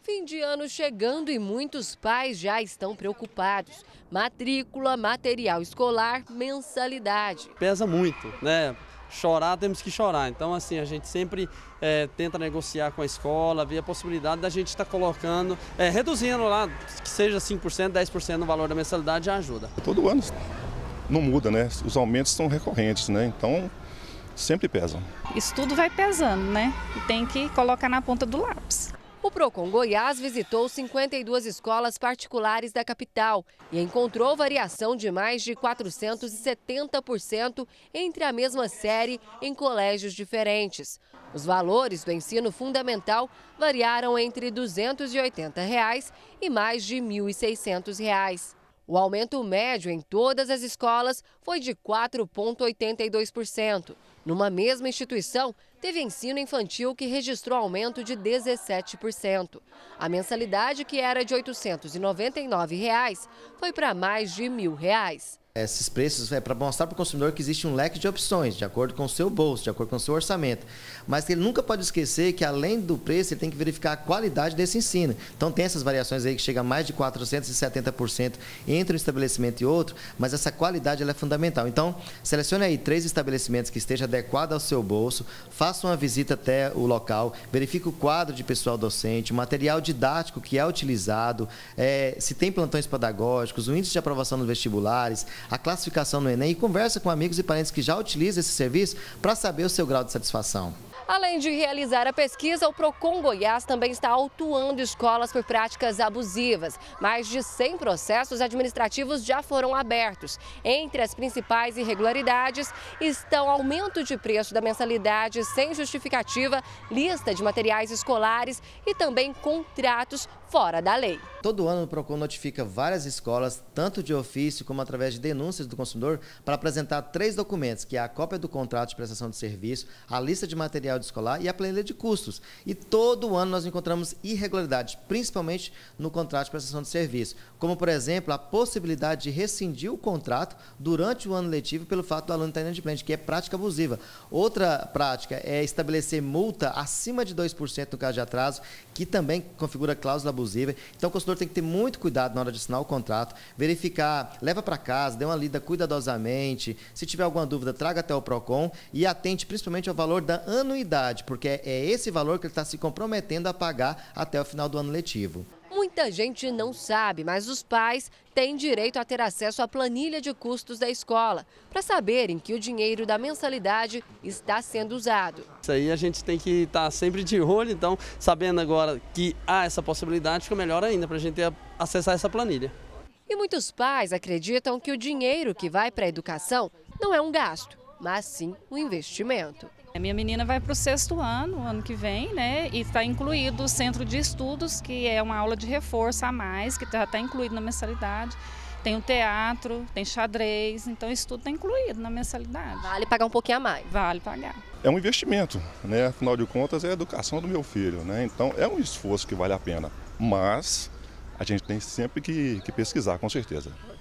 Fim de ano chegando e muitos pais já estão preocupados. Matrícula, material escolar, mensalidade. Pesa muito, né? Chorar, temos que chorar. Então, assim, a gente sempre tenta negociar com a escola, ver a possibilidade da gente estar colocando, reduzindo lá, que seja 5%, 10% no valor da mensalidade, já ajuda. Todo ano não muda, né? Os aumentos são recorrentes, né? Então, sempre pesam. Isso tudo vai pesando, né? E tem que colocar na ponta do lápis. O Procon Goiás visitou 52 escolas particulares da capital e encontrou variação de mais de 470% entre a mesma série em colégios diferentes. Os valores do ensino fundamental variaram entre R$ 280 e mais de R$ 1.600. O aumento médio em todas as escolas foi de 4,82%. Numa mesma instituição, teve ensino infantil que registrou aumento de 17%. A mensalidade, que era de R$ 899, foi para mais de R$ 1.000. Esses preços é para mostrar para o consumidor que existe um leque de opções, de acordo com o seu bolso, de acordo com o seu orçamento. Mas ele nunca pode esquecer que, além do preço, ele tem que verificar a qualidade desse ensino. Então, tem essas variações aí que chegam a mais de 470% entre um estabelecimento e outro, mas essa qualidade ela é fundamental. Então, selecione aí 3 estabelecimentos que estejam adequados ao seu bolso, faça uma visita até o local, verifique o quadro de pessoal docente, o material didático que é utilizado, se tem plantões pedagógicos, o índice de aprovação nos vestibulares, a classificação no Enem, e conversa com amigos e parentes que já utilizam esse serviço para saber o seu grau de satisfação. Além de realizar a pesquisa, o Procon Goiás também está autuando escolas por práticas abusivas. Mais de 100 processos administrativos já foram abertos. Entre as principais irregularidades estão aumento de preço da mensalidade sem justificativa, lista de materiais escolares e também contratos fora da lei. Todo ano o Procon notifica várias escolas, tanto de ofício como através de denúncias do consumidor, para apresentar 3 documentos, que é a cópia do contrato de prestação de serviço, a lista de material escolar e a planilha de custos. E todo ano nós encontramos irregularidades, principalmente no contrato de prestação de serviço, como, por exemplo, a possibilidade de rescindir o contrato durante o ano letivo pelo fato do aluno estar inadimplente, que é prática abusiva. Outra prática é estabelecer multa acima de 2% no caso de atraso, que também configura cláusula abusiva. Então, o consumidor tem que ter muito cuidado na hora de assinar o contrato, verificar, leva para casa, dê uma lida cuidadosamente. Se tiver alguma dúvida, traga até o Procon e atente principalmente ao valor da anuidade, porque é esse valor que ele está se comprometendo a pagar até o final do ano letivo. Muita gente não sabe, mas os pais têm direito a ter acesso à planilha de custos da escola, para saberem que o dinheiro da mensalidade está sendo usado. Isso aí a gente tem que estar sempre de olho, então, sabendo agora que há essa possibilidade, fica melhor ainda para a gente acessar essa planilha. E muitos pais acreditam que o dinheiro que vai para a educação não é um gasto, mas sim um investimento. A minha menina vai para o 6º ano, ano que vem, né? E está incluído o centro de estudos, que é uma aula de reforço a mais, que já está incluído na mensalidade. Tem o teatro, tem xadrez, então isso tudo está incluído na mensalidade. Vale pagar um pouquinho a mais? Vale pagar. É um investimento, né? Afinal de contas, é a educação do meu filho, né? Então, é um esforço que vale a pena, mas a gente tem sempre que pesquisar, com certeza.